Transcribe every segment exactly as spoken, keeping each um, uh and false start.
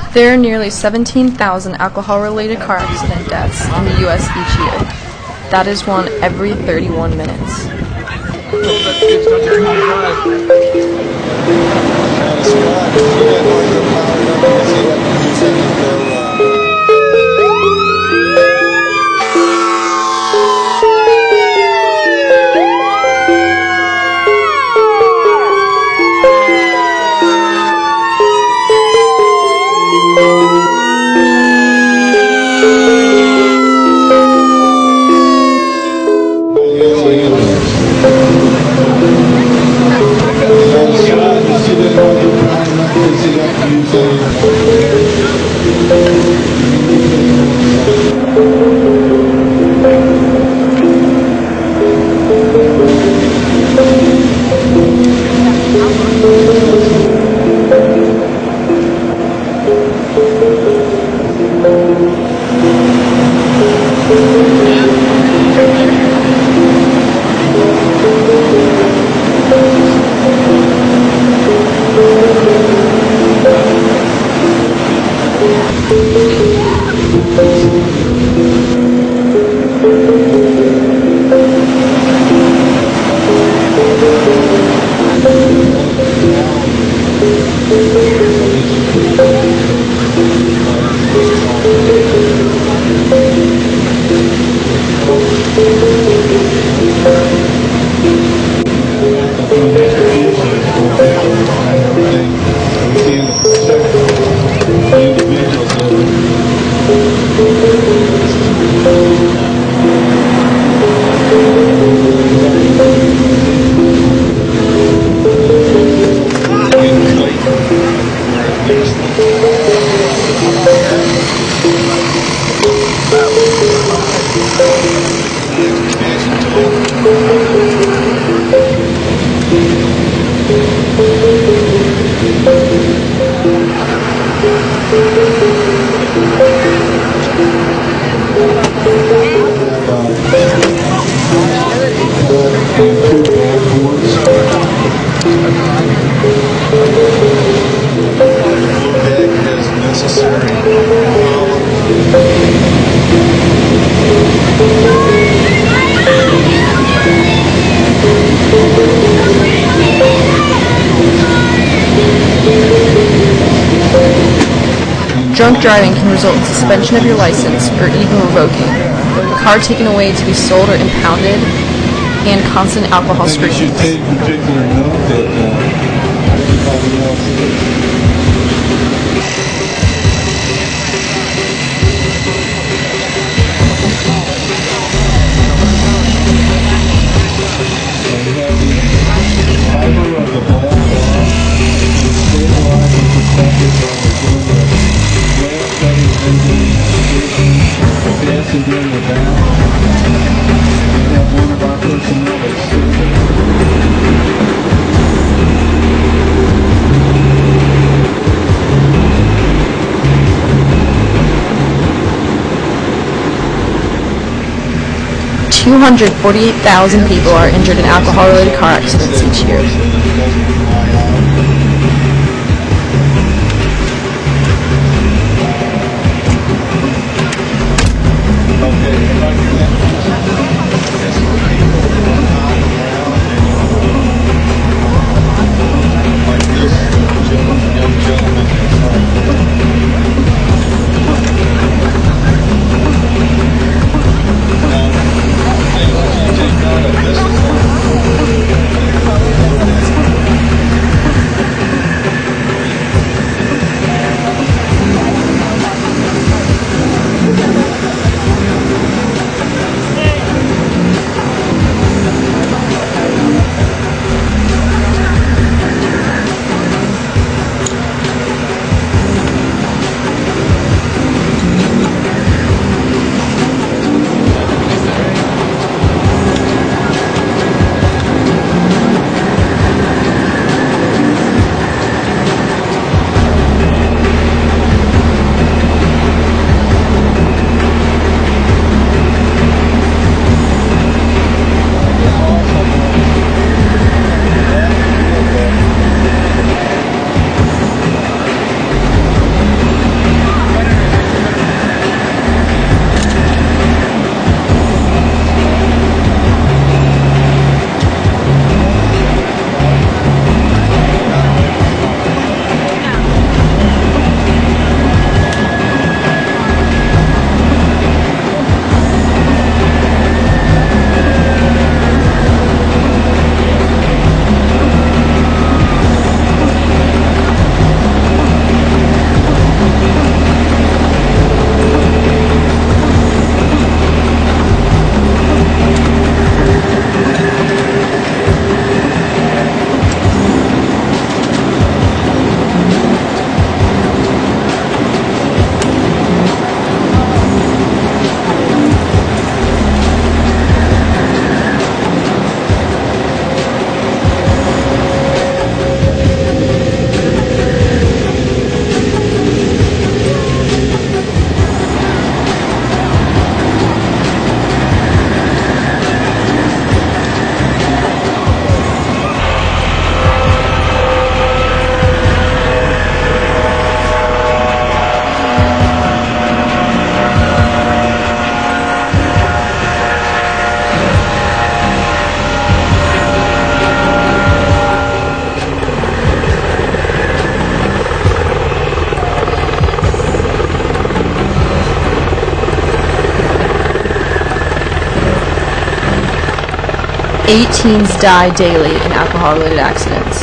There are nearly seventeen thousand alcohol-related car accident deaths in the U S each year. That is one every thirty-one minutes. Drunk driving can result in suspension of your license or even revoking, a car taken away to be sold or impounded, and constant alcohol screenings. two hundred forty-eight thousand people are injured in alcohol-related car accidents each year. This is Eight teens die daily in alcohol-related accidents.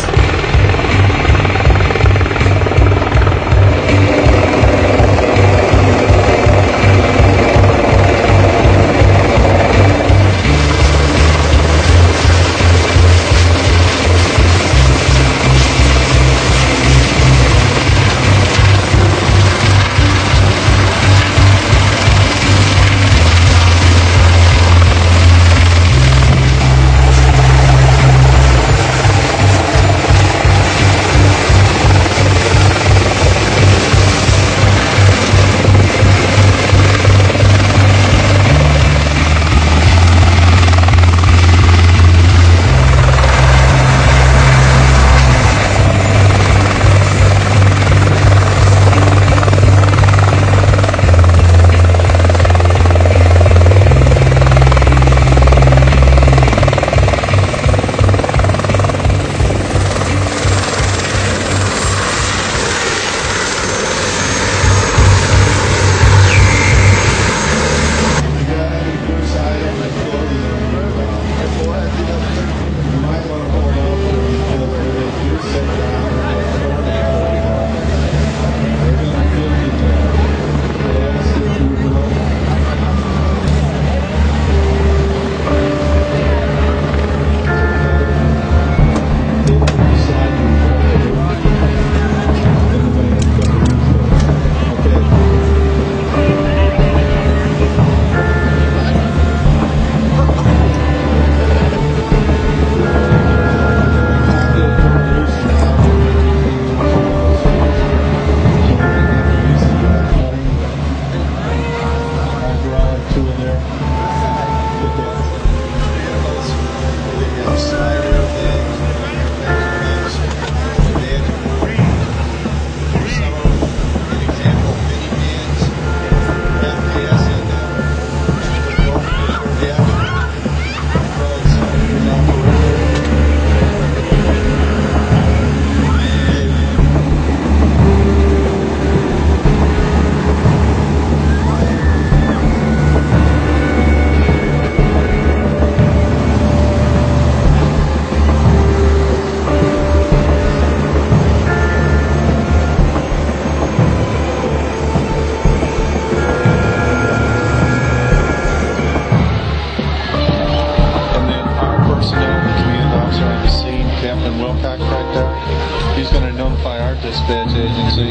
He's going to notify our dispatch agency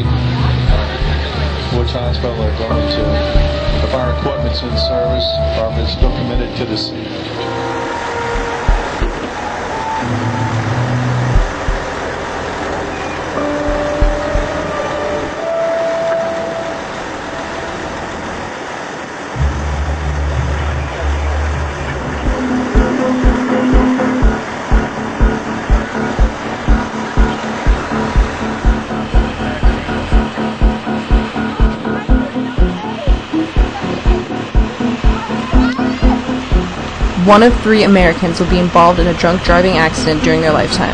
which hospital they're going to. If our equipment's in service or if it's still committed to the scene. One of three Americans will be involved in a drunk driving accident during their lifetime.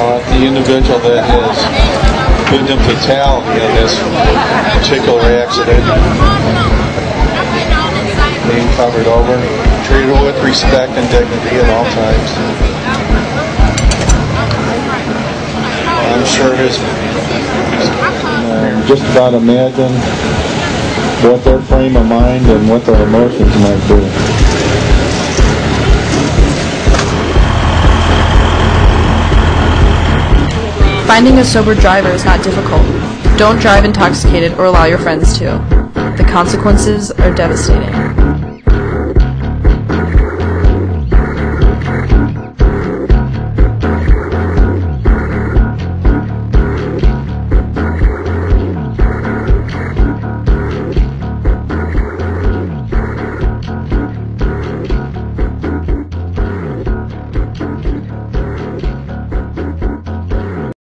uh, the individual that has put them fatality in this particular accident being covered over, treated with respect and dignity at all times. I'm sure his um, just about imagine what their frame of mind and what their emotions might be. Finding a sober driver is not difficult. Don't drive intoxicated or allow your friends to. The consequences are devastating.